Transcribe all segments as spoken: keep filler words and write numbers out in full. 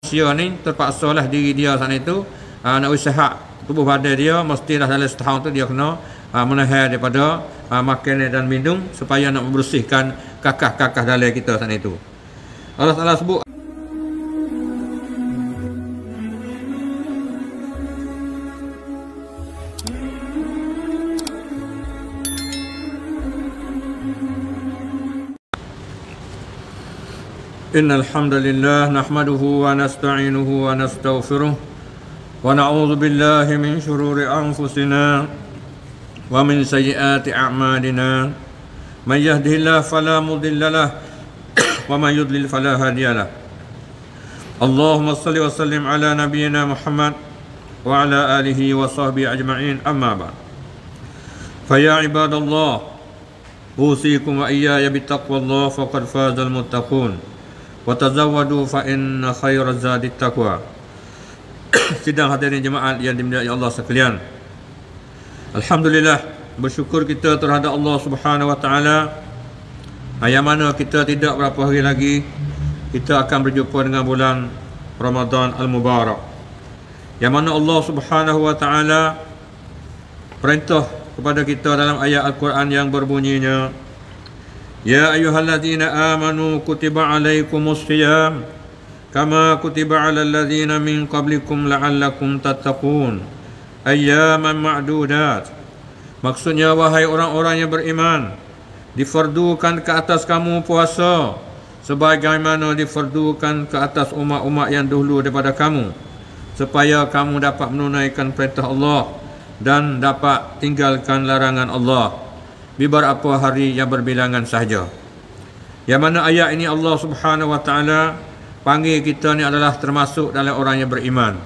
manusia ni terpaksalah diri dia sana itu uh, nak usaha tubuh badan dia mestilah dalam setahun tu dia kena uh, menahan daripada uh, makan dan minum supaya nak membersihkan kakah-kakah dalam kita sana itu. Allah Taala sebut Innal hamdalillah nahmaduhu wa nasta'inuhu wa nastaghfiruh wa na'udzu billahi min shururi anfusina wa min sayyiati a'malina may yahdihillahu fala mudilla lahu wa may yudlil fala hadiya lahu. Allahumma shalli wa sallim ala nabiyyina Muhammad wa ala alihi wa sahbihi ajma'in, amma ba'd. Fa ya ibadallah usikum wa iyaya bittaqwallah faqad fazal muttaqun wa tazawwadu fa inna khairaz zadi taqwa. Sidang hadirin jemaat yang dimuliakan Allah sekalian, alhamdulillah, bersyukur kita terhadap Allah Subhanahu wa taala yang mana kita tidak berapa hari lagi kita akan berjumpa dengan bulan Ramadan al-Mubarak, yang mana Allah Subhanahu wa taala perintah kepada kita dalam ayat Al-Quran yang berbunyinya, Ya ayyuhalladzina amanu kutiba alaikumus shiyam kama kutiba alal ladzina min qablikum la'allakum tattaqun ayyaman ma'dudat. Maksudnya, wahai orang-orang yang beriman, difardukan ke atas kamu puasa sebagaimana difardukan ke atas umat-umat yang dahulu daripada kamu, supaya kamu dapat menunaikan perintah Allah dan dapat tinggalkan larangan Allah beberapa hari yang berbilangan sahaja. Yang mana ayat ini Allah Subhanahu wa taala panggil kita ni adalah termasuk dalam orang yang beriman.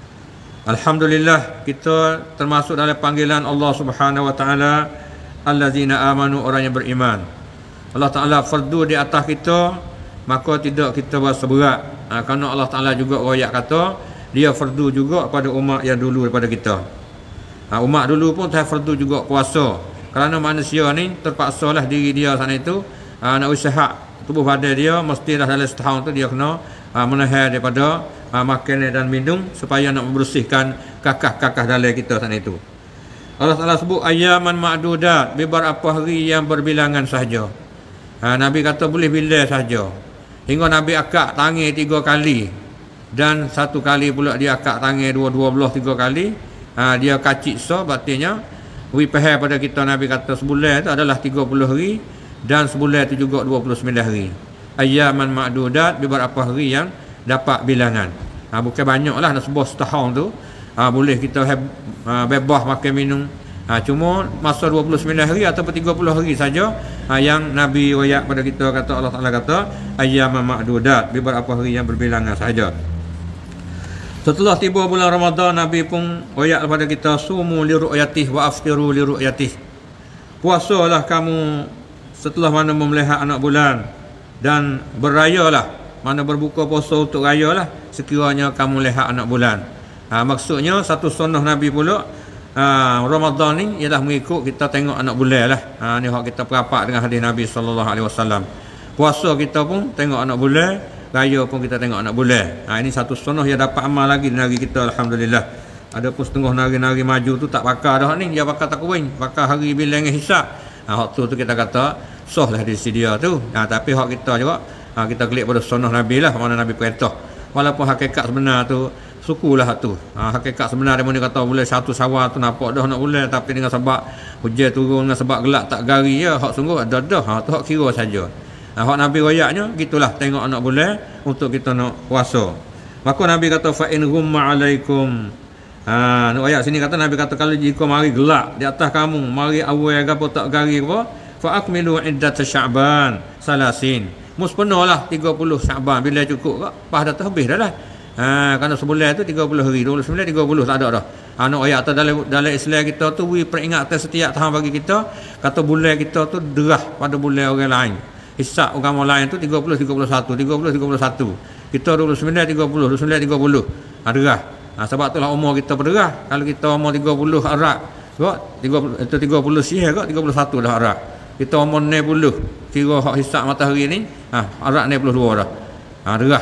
Alhamdulillah, kita termasuk dalam panggilan Allah Subhanahu wa taala allazina amanu, orang yang beriman. Allah Taala fardu di atas kita, maka tidak kita rasa berat. Ha, kerana Allah Taala juga royak kata dia fardu juga pada umat yang dulu daripada kita. Ha, umat dulu pun tak fardu juga puasa. Kerana manusia ni terpaksalah diri dia sana itu uh, nak usaha tubuh badan dia mestilah dalam setahun tu dia kena uh, menahan daripada uh, makan dan minum supaya nak membersihkan kakah-kakah dalam kita sana itu. Allah Taala sebut ayyaman ma'dudat, beberapa hari yang berbilangan sahaja. Uh, Nabi kata boleh bila sahaja. Hingga Nabi akak tangan tiga kali, dan satu kali pula dia akak tangan dua-dua belah tiga kali. Uh, dia kacik so, berartinya wi pahal pada kita. Nabi kata sebulan itu adalah tiga puluh hari dan sebulan itu juga dua puluh sembilan hari. Ayyaman ma'dudat, beberapa hari yang dapat bilangan. Ha, bukan banyaklah nak sebuah setahun tu. Ha, boleh kita have, ha, bebas makan minum. Ha, cuma masa dua puluh sembilan hari atau tiga puluh hari saja ha, yang Nabi royak pada kita, kata Allah Taala kata ayyaman ma'dudat, beberapa hari yang berbilangan sahaja. Setelah tiba bulan Ramadan, Nabi pun royak kepada kita, sumu li ru'yatih wa aftiru li ru'yatih. Puasalah kamu setelah mana melihat anak bulan, dan berayalah, mana berbuka puasa untuk rayalah sekiranya kamu lihat anak bulan. Ha, maksudnya satu sunnah Nabi pula ha, Ramadan ni ialah mengikut kita tengok anak bulan lah. Ha, ni hak kita perapat dengan hadis Nabi sallallahu alaihi wasallam. Puasa kita pun tengok anak bulan, raya pun kita tengok anak bulan. Ha, ini satu sunnah yang dapat amal lagi di negeri kita, alhamdulillah. Ada pun setengah negeri-negeri maju tu tak pakar dah ni, dia pakar takwin, pakar hari bilangan hisab. Ha, hak tu tu kita kata sah lah di sini dia tu. Ha, tapi hak kita juga ha, kita klik pada sunnah Nabi lah, mana Nabi perintah. Walaupun hakikat sebenar tu sukulah tu. Ha, hakikat sebenar dia mana kata boleh satu sawal tu nampak dah nak bulan, tapi dengan sebab hujan turun, dengan sebab gelap tak gari ya, hak sungguh ada dah. Ha, tu hak kira saja. Nah, hak Nabi royaknya gitulah, tengok anak bulan untuk kita nak puasa. Maka Nabi kata fa in ghumma alaikum. Ha, nak ayat sini kata Nabi kata kalau jika mari gelap di atas kamu, mari awal apa tak gari apa, fa akmilu iddat Sya'ban salasin. Mus penuhlah tiga puluh Sya'ban, bila cukup kak, pas dah habis dah lah. Ha, kerana sebulan tu tiga puluh hari, dua puluh sembilan tiga puluh tak ada dah. Ha, nak ayat dalam dalam Islam kita tu we peringatan setiap tahun bagi kita, kata bulan kita tu derah pada bulan orang lain. Hisab agama lain tu tiga puluh, tiga puluh satu, tiga puluh, tiga puluh satu. Kita dua puluh sembilan, tiga puluh, dua puluh sembilan, tiga puluh. Ha, derah. Ha, sebab itulah umur kita berderah. Kalau kita umur tiga puluh Arab, sebab tiga puluh itu tiga puluh sihir ke tiga puluh satu dah Arab. Kita umur enam puluh, kira hak hisab matahari ni, ha, Arab enam puluh dua dah. Ha, derah.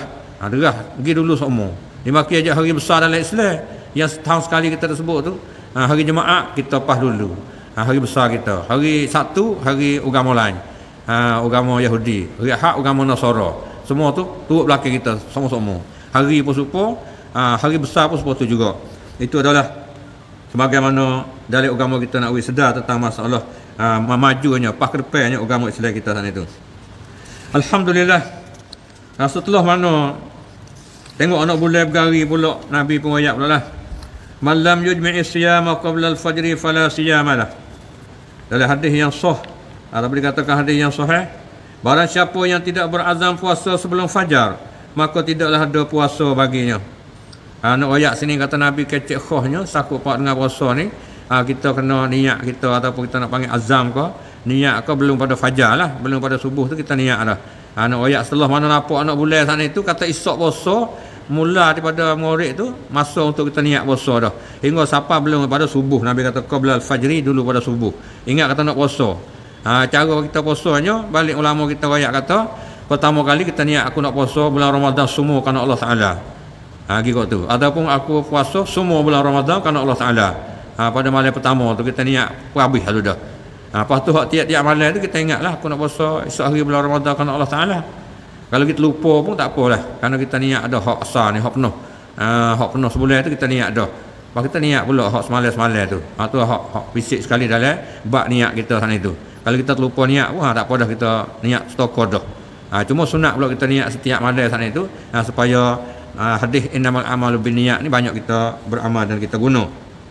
Ha, derah pergi dulu semua. Dimaki aja hari besar dalam Islam yang setahun sekali kita sebut tu. Ha, hari Jumaat kita pas dulu. Ha, hari besar kita. Hari Sabtu hari agama lain. Ha, agama Yahudi. Hari Ahad agama Nasara. Semua tu turut belakang kita semua-semua. Hari pun serupa, ha, hari besar pun serupa tu juga. Itu adalah sebagaimana dalam agama kita nak sedar tentang masalah ha, majunya, pas ke depannya agama Islam kita sana itu. Alhamdulillah. Ha, setelah mana tengok anak bulan bergari pula Nabi pun ayat pula lah. Man lam yujmi'i siyama qabla al-fajri fala siyama lah. Dalam hadis yang sah, atau boleh katakan hadis yang sahih, barang siapa yang tidak berazam puasa sebelum fajar, maka tidaklah ada puasa baginya. Ha, nak ayat sini kata Nabi kecek khahnya sakut pak dengan puasa ni, ha, kita kena niat kita ataupun kita nak panggil azam ke, niat ke belum pada fajar lah, belum pada subuh tu kita niat dah. Ha, nak ayat setelah mana nampak anak bulan sana itu kata esok puasa, mula daripada maghrib tu masa untuk kita niat puasa dah. Hingga sampai belum pada subuh, Nabi kata qabla al-fajri, dulu pada subuh. Ingat kata nak puasa. Ha, cara kita puasanya, balik ulama kita ayat kata pertama kali kita niat aku nak puasa bulan Ramadan semua kerana Allah Taala. Ha, gitu tu. Ataupun aku puasa semua bulan Ramadan kerana Allah Taala. Ha, pada malam pertama tu kita niat habis lalu dah. Ha, lepas tu tiap-tiap malam tu kita ingatlah aku nak puasa esok hari bulan Ramadan kerana Allah Taala. Kalau kita lupa pun tak apalah, kerana kita niat ada hak asal ni, hak penuh. Ha, hak penuh sebulan tu kita niat dah. Lepas kita niat pula hak semalam-semalam tu. Ha, tu hak hak fisik sekali dalam bab niat kita sana itu. Kalau kita terlupa niat, wah tak apa dah kita niat stokor dah. Ha, cuma sunat pula kita niat setiap malam sana itu, ha, supaya ha, hadis innamal amalu binniyat ni banyak kita beramal dan kita guna.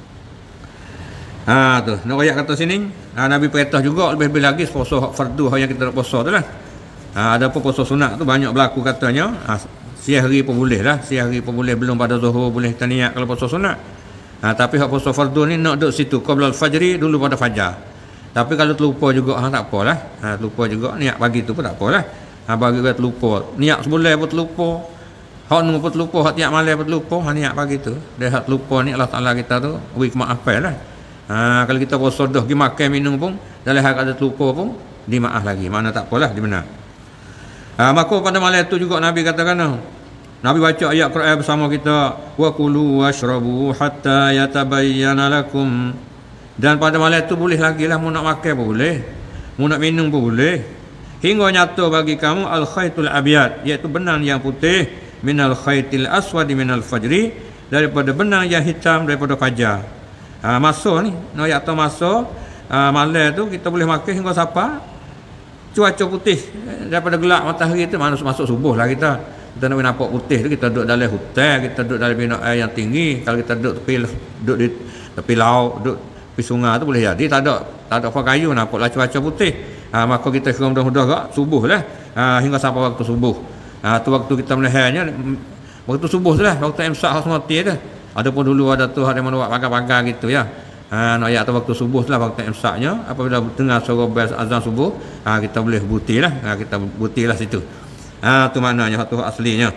Ha tu, nak ayat kata sini, ha, Nabi perintah juga lebih-lebih lagi puasa hak fardu hak yang kita nak puasa tu lah. Ha, ada pun puasa sunat tu banyak berlaku katanya. Ha, siang hari pun boleh lah, siang hari pun boleh, belum pada zuhur boleh kita niat kalau puasa sunat. Ha, tapi hak puasa fardu ni nak duduk situ qabla al-fajri, dulu pada fajar. Tapi kalau terlupa juga, ha, tak apalah. Ha, terlupa juga, niat pagi tu pun tak apalah. Ha, bagi kita terlupa, niat sebulan pun terlupa, hak nu pun terlupa, hak tiap malam pun terlupa, ha, niat pagi tu. Dia hak terlupa ni Allah Taala kita tu beri kemaafan lah. Ha, kalau kita puasa dah pergi makan minum pun, dalam hal ada terlupa pun dimaaf lagi. Mana tak apalah, dibenar. Ha, maka pada malam itu juga Nabi katakan, Nabi baca ayat Quran bersama kita, wa kulu washrabu hatta yatabayyana lakum. Dan pada malam itu boleh lagi lah, mu nak makan pun boleh, mu nak minum pun boleh, hingga nyata bagi kamu al-khaytul abyad, iaitu benang yang putih, minal khaytil aswadi minal fajri, daripada benang yang hitam daripada fajar. Ha, masa ni, no ayat tu masa ha, malam tu kita boleh makan hingga siapa cuaca putih daripada gelap matahari tu, mana masuk subuh lah kita. Kita nak nampak putih tu, kita duduk dalam hutan, kita duduk dalam bina air yang tinggi. Kalau kita duduk tepi, duduk di tepi laut, duduk tepi sungai tu boleh jadi tak ada tak ada apa kayu, nampaklah cuaca putih. Ha, maka kita kira mudah-mudah gak subuh lah, ha, hingga sampai waktu subuh. Ha, tu waktu kita melihatnya waktu subuh tu lah, waktu imsak harus mati tu. Ada pun dulu ada tu ada mana buat pagar-pagar gitu ya. Ha, nak ayat tu waktu subuh lah, waktu imsaknya, apabila dengar suara bel azan subuh, ha, kita boleh buti lah, ha, kita buti lah situ. Ha, tu maknanya, tu aslinya.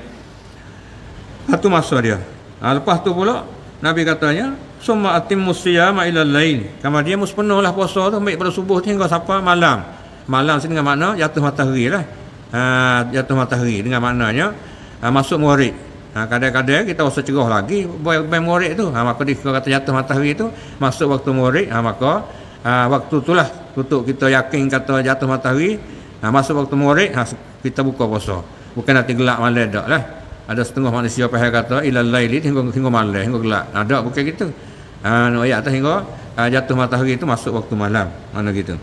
Ha, tu masa dia. Ha, lepas tu pula Nabi katanya, summa atimmus siyama ilal lail. Kemudian mus penuhlah puasa tu baik pada subuh hingga sampai malam. Malam sini dengan makna jatuh matahari lah. Ha, jatuh matahari dengan maknanya ha, masuk maghrib. Ha, kadang-kadang kita rasa cerah lagi buat maghrib tu. Ha, maka dia kata jatuh matahari tu masuk waktu maghrib. Ha, maka ha, waktu itulah untuk kita yakin kata jatuh matahari. Ha, masuk waktu maghrib, ha, kita buka puasa. Bukan nanti gelap malam dak lah. Ada setengah manusia pahal kata ilal laili hingga hingga malam, hingga gelap. Ha, dak bukan gitu. Ha, no ayat atas hingga ha, jatuh matahari itu masuk waktu malam. Mana gitu.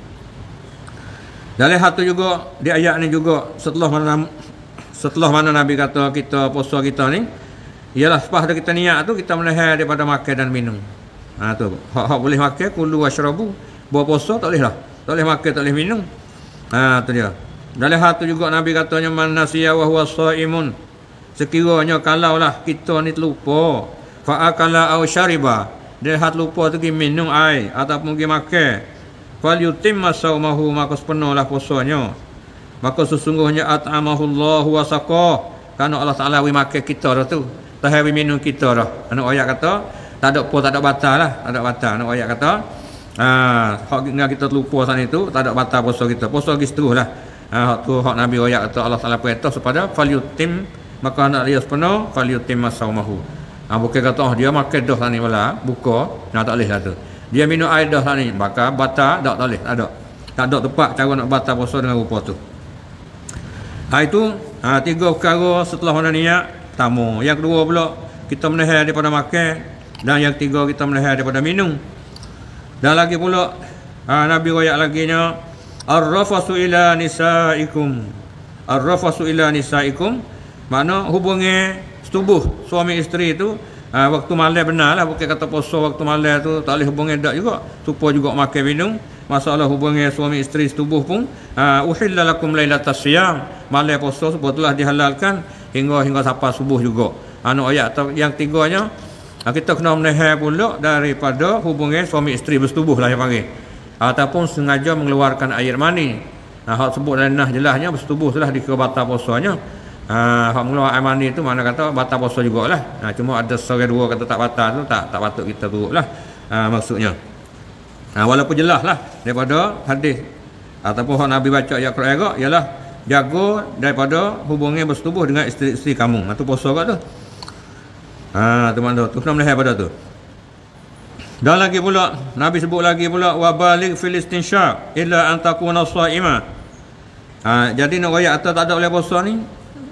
Dalam satu juga di ayat ni juga setelah mana setelah mana Nabi kata kita puasa kita ni, ialah lepas kita niat tu kita menahan daripada makan dan minum. Ha tu. Hak-hak boleh makan kulu washrabu. Buat puasa tak boleh lah. Tak boleh makan, tak boleh minum. Ha tu dia. Dalam hal tu juga Nabi katanya man nasiya wa huwa shaimun. Sekiranya kalaulah kita ni terlupa, fa akala aw syariba, dia hat lupa tu pergi minum air ataupun pergi makan, fal yutimma saumahu, maka sepenuhlah puasanya. Maka sesungguhnya at'amahullahu wa saqah, kerana Allah Taala wi makan kita dah tu, tahan wi minum kita dah. Anak ayat kata tak ada apa, tak ada batal lah, tak ada batal. Anak ayat kata ah hak kita terlupa sana itu tak ada batal puasa kita. Puasa lagi seteruslah. Ah hak tu hak Nabi ayat kata Allah Taala perintah supaya falyutim maka nak dia sepenuh falyutimma saumahu. Ha, bukan kata oh, dia makan dah ni malah buka, nah tak boleh lah tu. Dia minum air dah ni, maka batal tak tak boleh, tak ada. Tak ada tempat cara nak batal puasa dengan rupa tu. Ha itu ha, tiga perkara setelah mana niat tamu. Yang kedua pula kita menahan daripada makan, dan yang ketiga kita menahan daripada minum. Dan lagi pula ha, Nabi royak lagi nya ar-rafasu ila nisaikum. Ar-rafasu ila nisaikum makna hubungi setubuh suami isteri tu ha, waktu malam benar lah, bukan kata puasa waktu malam tu tak boleh hubungi dak juga, supaya juga makan minum. Masalah hubungi suami isteri setubuh pun uh, uhilla lakum lailatas siyam, malam puasa sebab telah dihalalkan hingga hingga sampai subuh juga. Anu ayat yang tiganya uh, kita kena menahan pula daripada hubungi suami isteri bersetubuh lah yang panggil, ataupun sengaja mengeluarkan air mani. Nah, hak sebut dalam nah jelasnya bersetubuh telah dikira batal puasanya. Ah, uh, hak mengeluarkan air mani tu mana kata batal puasa jugalah. Nah, cuma ada seorang dua kata tak batal tu tak tak patut kita turutlah. Ah, uh, maksudnya. Ha, walaupun jelas lah daripada hadis ataupun hak Nabi baca ayat Quran juga ialah jaga daripada hubungan bersetubuh dengan isteri-isteri kamu. Itu puasa kat tu. Ha, tu mana tu kena melihat pada tu. Dan lagi pula Nabi sebut lagi pula wa baligh fil istinsyaq illa an takuna shaimah. Ha, jadi nak ayat atas tak ada oleh puasa ni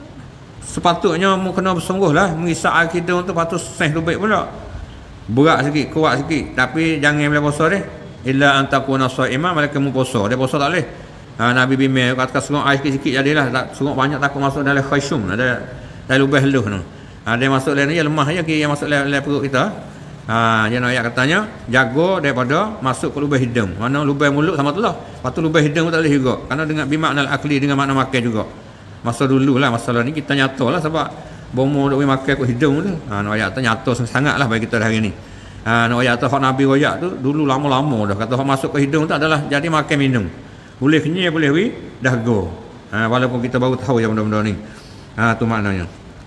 sepatutnya mu kena bersungguhlah mengisap air kita untuk patut seh lebih pula. Berat sikit, kuat sikit, tapi jangan boleh puasa dia. Illa antakuna shaimah, mereka mu puasa. Dia puasa tak boleh. Ha, Nabi bimbing kata serong air sikit-sikit jadilah, tak serong banyak takut masuk dalam khayshum, ada dalam lubang heluh tu. Ha, dia masuk dalam ni lemah je kira yang masuk dalam perut kita. Ha, dia nak ayat katanya jaga daripada masuk ke lubang hidung. Mana lubang mulut sama tu lah. Lepas tu lubang hidung tak boleh juga. Karena dengan bimakna al-akli, dengan makna makan juga. Masa dululah masalah ni kita nyatalah sebab bomo duk makan kat hidung tu. Ha, nak ayat tu nyata sangatlah bagi kita hari ni. Ha, nak ayat tu hak Nabi royak tu dulu lama-lama dah kata hak masuk ke hidung tu adalah jadi makan minum. Boleh kenyai boleh wi dah go. Ha, walaupun kita baru tahu yang benda-benda ni. Ha, tu maknanya.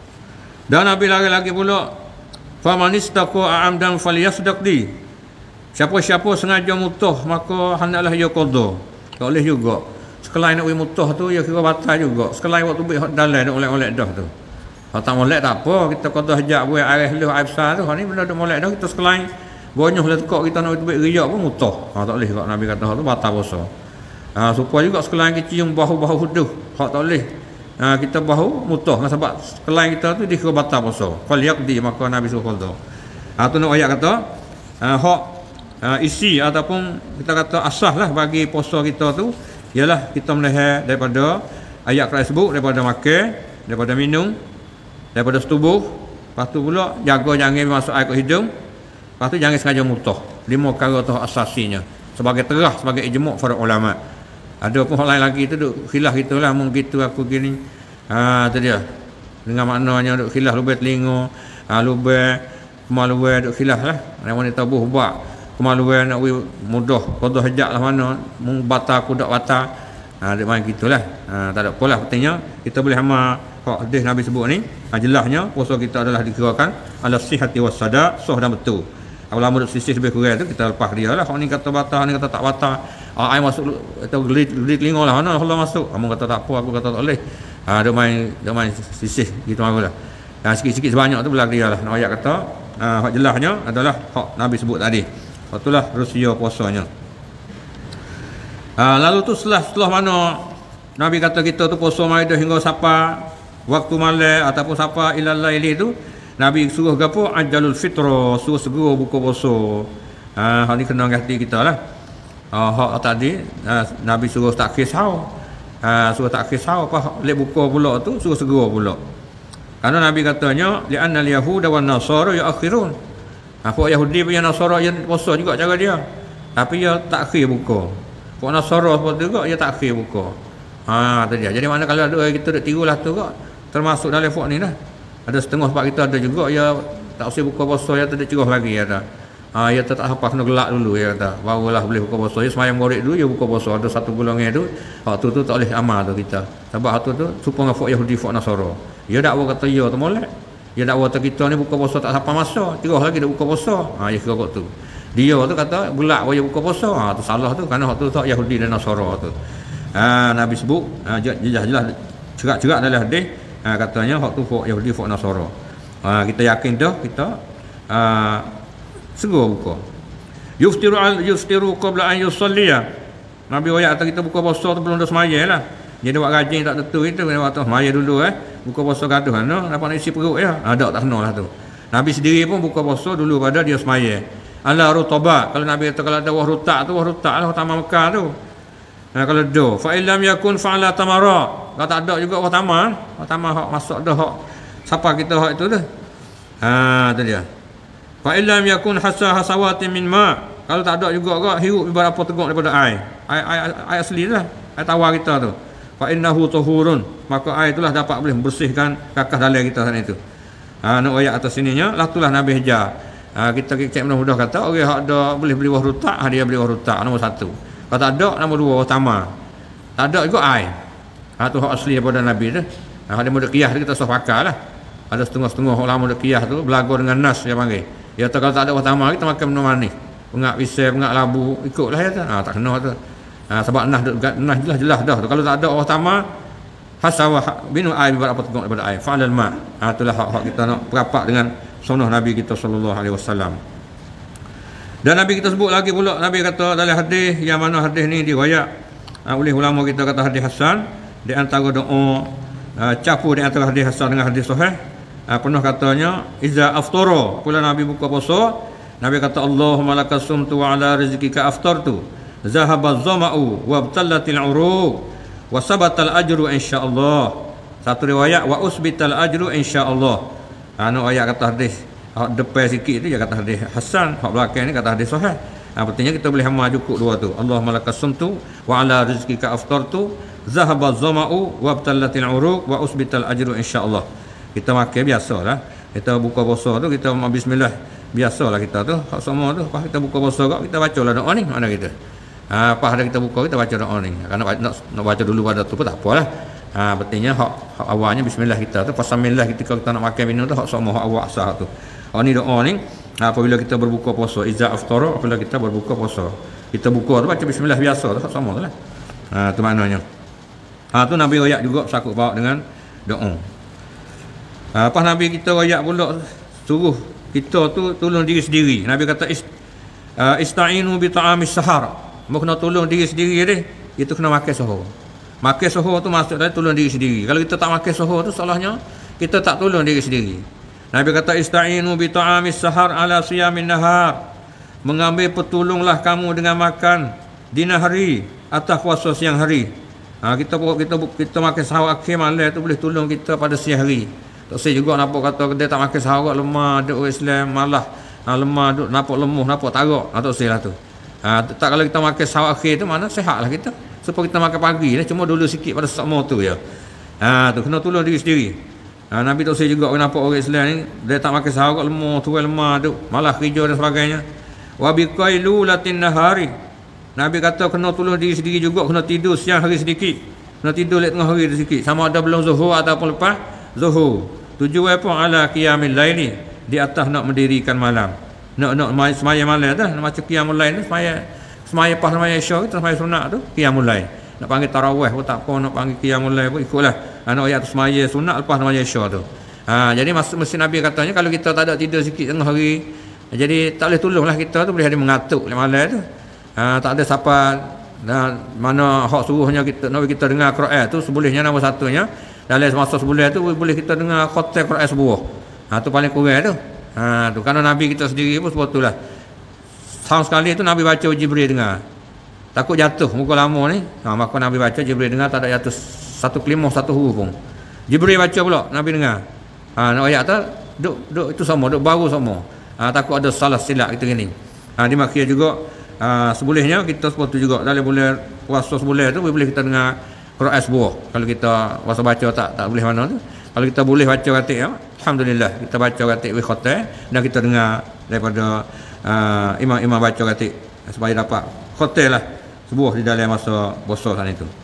Dan Nabi lagi-lagi pula famanistaqa amdan falyasdaqdi. Siapa-siapa sengaja mutuh maka hendaklah ia qada. Tak boleh juga. Sekelain nak wi mutuh tu ia kira batal juga. Sekelain waktu baik dalam nak oleh-oleh dah tu. Kalau tak molek tak apa, kita kata hajak buat air heluh air besar tu, ni benda dah molek dah kita sekelain bonyuh lah tekak kita nak buat riak pun mutah. Ha, tak boleh kat Nabi kata hak tu batal puasa. Ha, supaya juga sekelain kita cium bahu-bahu huduh, hak tak boleh. Ha, kita bahu mutah sebab sekelain kita tu dikira batal puasa. Qal yaqdi maka Nabi suruh qada. Ha, tu nak ayat kata ha, hak ha, isi ataupun kita kata asah lah bagi puasa kita tu ialah kita melihat daripada ayat Quran sebut daripada makan, daripada minum, daripada setubuh. Lepas tu pula jaga jangan masuk air ke hidung. Lepas tu jangan sengaja mutah. Lima perkara tu asasinya sebagai terah, sebagai ijma' para ulama. Ada pun hal lain lagi tu duk khilaf gitulah, mung gitu aku gini. Ha, tu dia. Dengan maknanya duk khilaf lubang telinga, ha, lubang kemaluan duk khilaf lah. Yang wanita tabuh buat kemaluan nak mudah qada hajat lah mana mung batal aku dak batal. Ha, dia main gitulah. Ha, tak ada apalah, pentingnya kita boleh amal hak hadis Nabi sebut ni. Ha, jelasnya puasa kita adalah dikirakan ala sihhati was sada, sah dan betul. Ulama duk sisih lebih kurang tu kita lepas dia lah. Hak ni kata batal, ni kata tak batal. Ha, air masuk atau gelit gelit telinga lah mana Allah masuk. Kamu kata tak apa, aku kata tak boleh. Ha, dia main dia main sisih gitu malah. Ha, sikit-sikit sebanyak tu belah dia lah. Nak ayat kata ha, hak jelasnya adalah hak Nabi sebut tadi. Itulah rusia puasanya. Ha, lalu tu setelah setelah mana Nabi kata kita tu puasa maidah hingga sapa waktu malam ataupun sapa ilal laili tu, Nabi suruh gapo ajalul fitra, suruh segera buka puasa. Ha, hal ni kena hati kita lah. Ha, hak tadi ha, Nabi suruh takhir sahur. Ha, suruh takhir sahur apa lek buka pula tu suruh segera pula. Karena Nabi katanya li'anna al-yahuda wan nasara ya'khirun. Apa Yahudi punya Nasara yang puasa juga cara dia. Tapi dia takhir buka. Pok Nasara seperti juga dia takhir buka. Ha, tu dia. Jadi mana kalau ada kita dak tirulah tu kok termasuk dalam fok ni dah. Ada setengah sebab kita ada juga ya tak usah buka puasa ya tak cerah lagi ya dah. Ha, ya tak apa kena gelak dulu ya dah. Barulah boleh buka puasa. Ya semayang gorek dulu ya buka puasa. Ada satu golongan tu hak tu tu tak boleh amal tu kita. Sebab hak tu tu supaya fok Yahudi fok Nasara. Ya dakwa kata ya tu molek. Ya dakwa kata kita ni buka puasa tak sampai masa. Tirah lagi dak buka puasa. Ha, ya kira tu. Dia tu kata gelak dia buka puasa. Ha, tu salah tu kerana hak tu tak Yahudi dan Nasara tu. Ha, Nabi sebut ha, jelas-jelas cerak-cerak dalam hadis Ha, katanya hak tu hak Yahudi, hak Nasara. Ha, kita yakin dah kita uh, segera buka. Yuftiru al yuftiru qabla an yusalliya. Nabi ayat kata kita buka puasa tu belum dah semaya lah. Jadi buat rajin tak tentu itu kena waktu semaya dulu eh. Buka puasa gaduh no, dapat nak isi perut ya. Ada tak kena lah tu. Nabi sendiri pun buka puasa dulu pada dia semaya. Ala rutaba. Kalau Nabi kata kalau ada wah rutak tu, wah rutak lah taman Mekah tu. Nah, kalau do fa illam yakun fa'ala tamara. Kalau tak ada juga wah taman, wah taman hak masuk dah hak siapa kita hak itu dah. Ha tu dia. Fa illam yakun hasa hasawatin min ma. Kalau tak ada juga kau hirup ibarat apa teguk daripada air. Air air, air asli lah. Air tawar kita tu. Fa innahu tuhurun. Maka air itulah dapat boleh membersihkan kakah dalai kita sana itu. Ha nak ayat atas sininya lah itulah Nabi ajar. Ha, kita cek mudah-mudah kata orang okay, hak ada boleh beli wah rutak, dia beli wah rutak nombor satu. Kalau tak ada nombor dua wah tamar. Tak ada juga air. Ha tu hak asli daripada Nabi tu. Ha dia mula qiyas kita sah pakai lah. Ada setengah-setengah orang mula qiyas tu belagu dengan nas dia panggil. Ya tu kalau tak ada wah tamar kita makan minum manis. Pengak pisang, pengak labu, ikutlah ya tu. Ha tak kena tu. Ha, sebab nas nas jelas-jelas dah tu. Kalau tak ada wah tamar hasawa binu air berapa teguk daripada air. Fa'alal ma. Ha itulah hak-hak kita nak berapak dengan sunnah Nabi kita sallallahu alaihi wasallam. Dan Nabi kita sebut lagi pula, Nabi kata dalam hadis yang mana hadis ni diriwayat uh, oleh ulama kita kata hadis hasan, di antara doa uh, campur di antara hadis hasan dengan hadis sahih. Uh, pernah katanya iza aftara, apabila Nabi buka puasa, Nabi kata Allahumma lakas sumtu wa ala rizqika aftartu. Zahaba az-zama'u wa abtallatil uruq wa sabatal ajru insyaallah. Satu riwayat wa usbital ajru insyaallah. Anu ayat kata hadis hak depan sikit tu dia kata hadis hasan, hak belakang ni kata hadis sahih. Ha pentingnya kita boleh hama cukup dua tu. Allahumma lakasumtu wa ala rizqika aftartu zahaba az-zama'u wa abtallatil uruq wa usbital ajru insyaallah. Kita makan biasalah. Kita buka puasa tu kita bismillah biasalah kita tu. Hak semua tu pas kita buka puasa kak kita bacalah doa ni mana kita. Ha pas ada kita buka kita baca doa ni. Kalau nak nak baca dulu pada tu pun tak apalah. Ha pentingnya hak, hak awalnya bismillah kita tu pasamilah ketika kita nak makan minum tu hak semua hak awal sah tu. Hak ni doa ni ha, apabila kita berbuka puasa iza aftara apabila kita berbuka puasa. Kita buka tu baca bismillah biasa tu hak sama tu lah. Ha tu maknanya. Ha tu Nabi royak juga sakut bawa dengan doa. Ha pas Nabi kita royak pula suruh kita tu tolong diri sendiri. Nabi kata ist, uh, ista'inu bi ta'amis sahar. Mau kena tolong diri sendiri dia. Itu kena makan sahur. Makan sahur tu maksud dari tolong diri sendiri. Kalau kita tak makan sahur tu salahnya kita tak tolong diri sendiri. Nabi kata ista'inu bi ta'amis sahar ala siyamin nahar. Mengambil pertolonglah kamu dengan makan dina hari atas puasa siang hari. Ha, kita kita kita makan sahur akhir malam tu boleh tolong kita pada siang hari. Tak saya juga nampak kata dia tak makan sahur lemah duk Islam malah. Ha, lemah duk nampak lemah nampak tarak. Ha, tak saya lah tu. Ha, tak kalau kita makan sahur akhir tu mana sihatlah kita. Supaya kita makan pagi ni cuma dulu sikit pada semua tu ya. Ha tu kena tolong diri sendiri. Ha Nabi tak saya juga nampak orang Islam ni dia tak makan sahur kat lemah, tuai lemah tu, malah kerja dan sebagainya. Wa biqailulatin nahari. Nabi kata kena tolong diri sendiri juga, kena tidur siang hari sedikit. Kena tidur lek tengah hari sedikit. Sama ada belum zuhur ataupun lepas zuhur. Tujuan apa ala qiyamil laili, di atas nak mendirikan malam. Nak nak semaya malam tu, nak macam qiyamul lail tu semaya semaya pas semaya isyak kita semaya sunat tu qiyamul lail. Nak panggil tarawih pun tak apa, nak panggil qiyamul lail pun ikutlah. Anak ayat semaya sunat lepas semaya isyak tu. Ha jadi maksud mesti Nabi katanya kalau kita tak ada tidur sikit tengah hari, jadi tak boleh tolonglah kita tu boleh ada mengatuk malam tu. Ha tak ada siapa dan mana hak suruhnya kita nak kita dengar Quran tu sebolehnya nombor satunya dalam masa sebulan tu boleh kita dengar khatam Quran sebuah. Ha tu paling kurang tu. Ha tu kerana Nabi kita sendiri pun sebab itulah. Tahun sekali tu Nabi baca Jibril dengar. Takut jatuh muka lama ni. Ha maka Nabi baca Jibril dengar tak ada jatuh satu kelimah satu huruf pun. Jibril baca pula Nabi dengar. Ha nak ayat tu duk duk itu sama, duk baru sama. Ha takut ada salah silap kita gini. Ha dimaksud juga ha, sebolehnya kita sepatu juga dalam bulan puasa sebulan tu boleh kita dengar Quran sebuah. Kalau kita puasa baca tak tak boleh mana tu. Kalau kita boleh baca katik ya, alhamdulillah kita baca katik wa khatam dan kita dengar daripada Uh, imam-imam baca katik supaya dapat khotel lah sebuah di dalam masa puasa sana itu.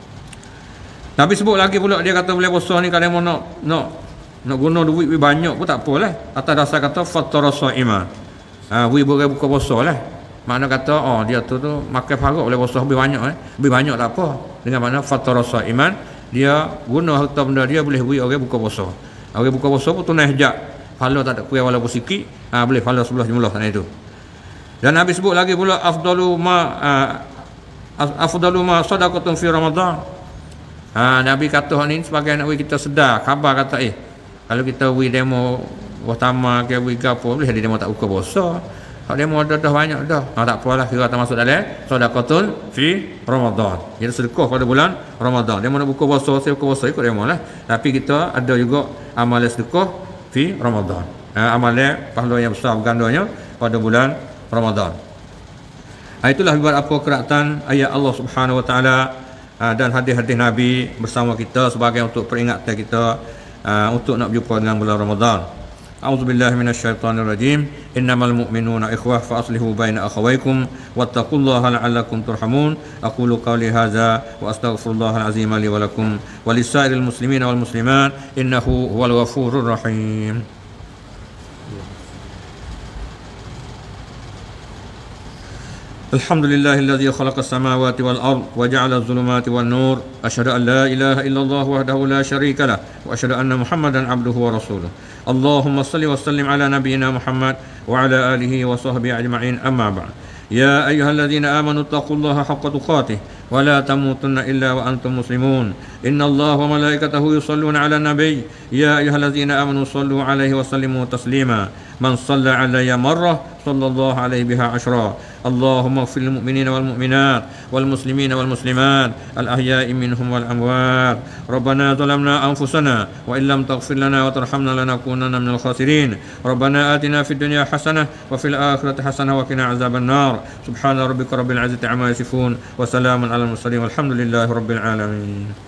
Nabi sebut lagi pula dia kata boleh puasa ni kalau mau nak nak nak guna duit banyak pun tak apalah. Atas dasar kata fattara shaima. Ah uh, buka buka puasa lah. Makna kata oh dia tu tu makan paruk boleh puasa lebih banyak eh. Lebih banyak tak apa. Dengan makna fattara shaiman dia guna harta benda dia boleh beri orang buka puasa. Orang buka puasa pun tunai hajat. Pahala tak ada kurang walaupun sikit, ha, boleh pahala sebelah jumlah sana itu. Dan Nabi sebut lagi pula afdalu ma uh, afdalu ma sadaqatun fi Ramadan. Ha, Nabi kata ni sebagai nak bagi kita sedar, khabar kata eh kalau kita beri demo pertama ke beri gapo boleh dia demo tak buka puasa. Kalau demo ada dah banyak dah. Ha, tak apalah kira termasuk dalam sadaqatun fi Ramadan. Jadi sedekah pada bulan Ramadan. Demo nak buka puasa, saya buka puasa ikut demo lah. Tapi kita ada juga amalan sedekah fi Ramadan. Ha, amalan pahala yang besar bergandanya pada bulan Ramadan. Ha, itulah buat apa keratan ayat Allah Subhanahu Wa Taala ha, dan hadis-hadis Nabi bersama kita sebagai untuk peringatan kita ha, untuk nak berjumpa dengan bulan Ramadan. A'udzubillahi minasyaitonirrajim. Innamal mu'minuna ikhwah fa aslihu baina akhawaykum wattaqullaha la'allakum turhamun. Aqulu qawli hadza wa astaghfirullahal azim li wa lakum wa lisairil muslimina wal muslimat innahu huwal ghafurur rahim. الحمد لله الذي خلق السماوات والأرض وجعل الظلمات والنور أشهد أن لا إله إلا الله وحده لا شريك له وأشهد أن محمدا عبده ورسوله اللهم صل وسلم على نبينا محمد وعلى آله وصحبه أجمعين أما بعد يا أيها الذين آمنوا اتقوا الله حق تقاته ولا تموتن إلا وأنتم مسلمون إن الله وملائكته يصلون على النبي يا أيها الذين آمنوا صلوا عليه وسلموا تسليما من صلى علي مرة صلى الله عليه بها عشرا اللهم اغفر للمؤمنين والمؤمنات والمسلمين والمسلمات الأحياء منهم والأموات ربنا ظلمنا أنفسنا وإن لم تغفر لنا وترحمنا لنكونن من الخاسرين ربنا آتنا في الدنيا حسنة وفي الآخرة حسنة وقنا عذاب النار سبحان ربك رب العزة عما يصفون وسلام على المرسلين والحمد لله رب العالمين.